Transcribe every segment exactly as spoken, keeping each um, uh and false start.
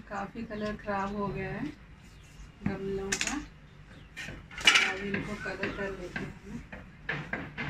काफ़ी कलर ख़राब हो गया है गमलों का। अब इनको कलर कर लेते हैं।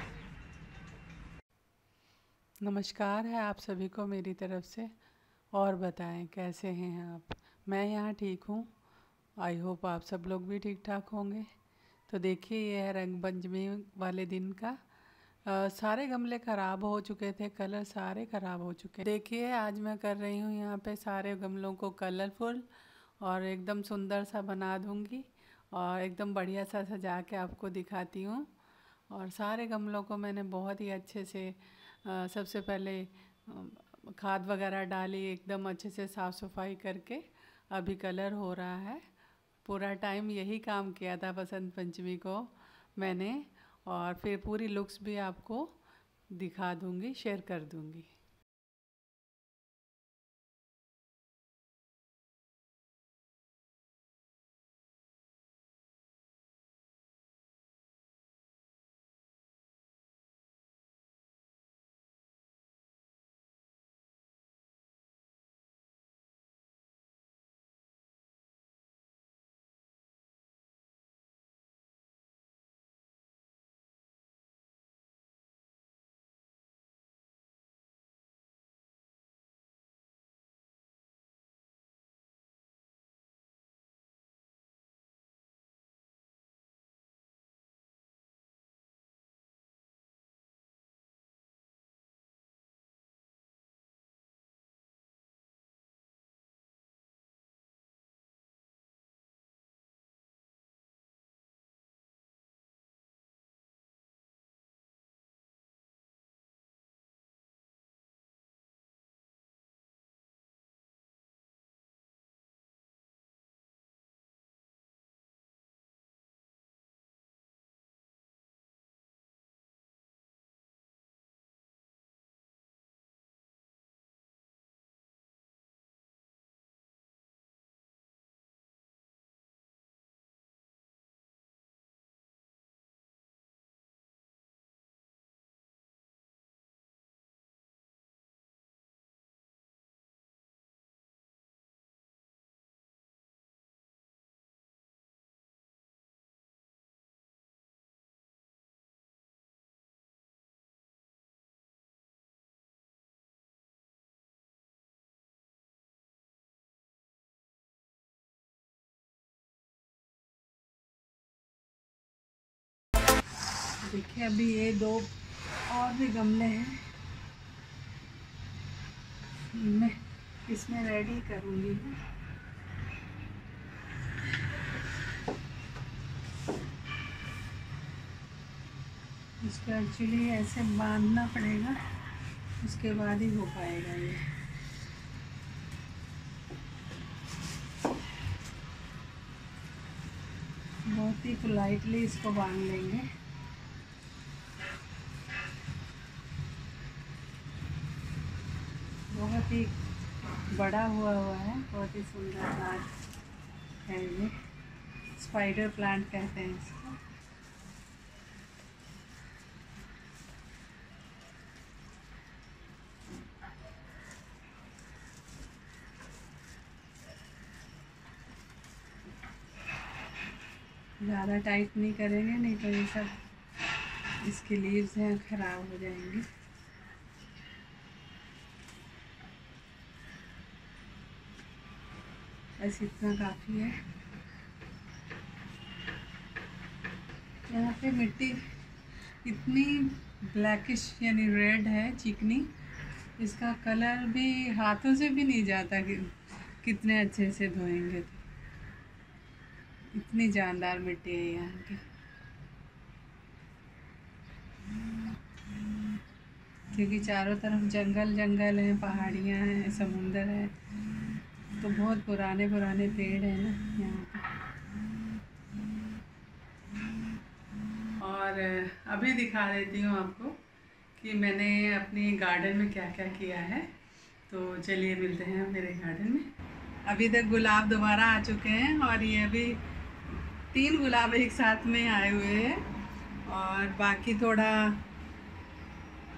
नमस्कार है आप सभी को मेरी तरफ से। और बताएं कैसे हैं आप। मैं यहाँ ठीक हूँ। आई होप आप सब लोग भी ठीक ठाक होंगे। तो देखिए ये है रंग पंचमी वाले दिन का। आ, सारे गमले ख़राब हो चुके थे, कलर सारे ख़राब हो चुके। देखिए आज मैं कर रही हूँ यहाँ पे सारे गमलों को कलरफुल और एकदम सुंदर सा बना दूँगी और एकदम बढ़िया सा सजा के आपको दिखाती हूँ। और सारे गमलों को मैंने बहुत ही अच्छे से आ, सबसे पहले आ, खाद वगैरह डाली, एकदम अच्छे से साफ़ सफाई करके अभी कलर हो रहा है। पूरा टाइम यही काम किया था बसंत पंचमी को मैंने। और फिर पूरी लुक्स भी आपको दिखा दूंगी, शेयर कर दूंगी। देखिए अभी ये दो और भी गमले हैं, मैं इसमें रेडी करूँगी। इसको एक्चुअली ऐसे बांधना पड़ेगा, उसके बाद ही हो पाएगा ये। बहुत ही पोलाइटली इसको बांध लेंगे। बहुत ही बड़ा हुआ हुआ है, बहुत ही सुंदर प्लांट है ये। स्पाइडर प्लांट कहते हैं इसको। ज़्यादा टाइट नहीं करेंगे, नहीं तो ये सब इसके लीव्स हैं ख़राब हो जाएंगे। बस इतना काफ़ी है। यहाँ पे मिट्टी इतनी ब्लैकिश यानी रेड है, चिकनी। इसका कलर भी हाथों से भी नहीं जाता कि कितने अच्छे से धोएंगे। इतनी जानदार मिट्टी है यहाँ की। क्योंकि चारों तरफ जंगल जंगल है, पहाड़ियाँ हैं, समुंदर है, तो बहुत पुराने पुराने पेड़ हैं ना यहाँ पे। और अभी दिखा देती हूँ आपको कि मैंने अपनी गार्डन में क्या क्या किया है। तो चलिए मिलते हैं मेरे गार्डन में। अभी तक गुलाब दोबारा आ चुके हैं और ये अभी तीन गुलाब एक साथ में आए हुए हैं। और बाकी थोड़ा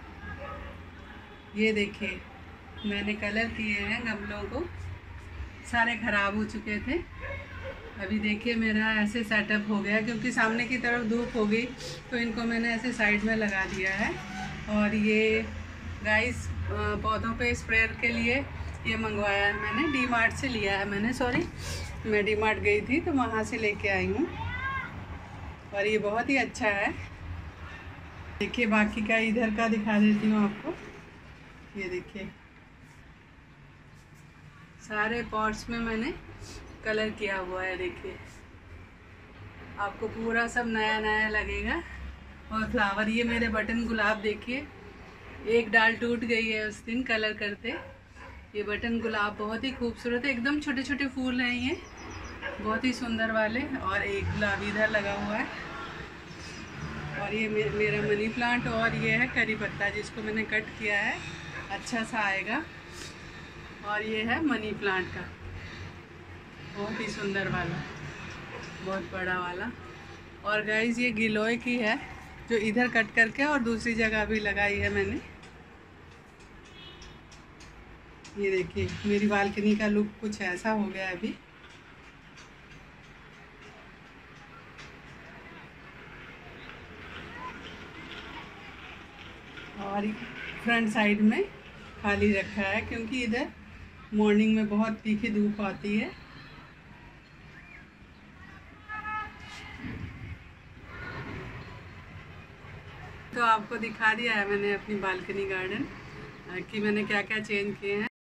ये देखिए मैंने कलर किए हैं गमलों को, सारे ख़राब हो चुके थे। अभी देखिए मेरा ऐसे सेटअप हो गया, क्योंकि सामने की तरफ धूप हो गई तो इनको मैंने ऐसे साइड में लगा दिया है। और ये गाइस पौधों पे स्प्रेयर के लिए ये मंगवाया है मैंने, डी मार्ट से लिया है मैंने, सॉरी मैं डी मार्ट गई थी तो वहाँ से लेके आई हूँ। और ये बहुत ही अच्छा है। देखिए बाकी का इधर का दिखा देती हूँ आपको। ये देखिए सारे पॉट्स में मैंने कलर किया हुआ है। देखिए आपको पूरा सब नया नया लगेगा। और फ्लावर, ये मेरे बटन गुलाब देखिए, एक डाल टूट गई है उस दिन कलर करते। ये बटन गुलाब बहुत ही खूबसूरत है, एकदम छोटे छोटे फूल हैं ये, बहुत ही सुंदर वाले। और एक गुलाब इधर लगा हुआ है। और ये मे, मेरा मनी प्लांट। और ये है करी पत्ता जिसको मैंने कट किया है, अच्छा सा आएगा। और ये है मनी प्लांट का बहुत ही सुंदर वाला, बहुत बड़ा वाला। और गाइस ये गिलोय की है जो इधर कट करके और दूसरी जगह भी लगाई है मैंने। ये देखिए मेरी बालकनी का लुक कुछ ऐसा हो गया है अभी। और फ्रंट साइड में खाली रखा है, क्योंकि इधर मॉर्निंग में बहुत तीखी धूप आती है। तो आपको दिखा दिया है मैंने अपनी बालकनी गार्डन कि मैंने क्या क्या चेंज किए हैं।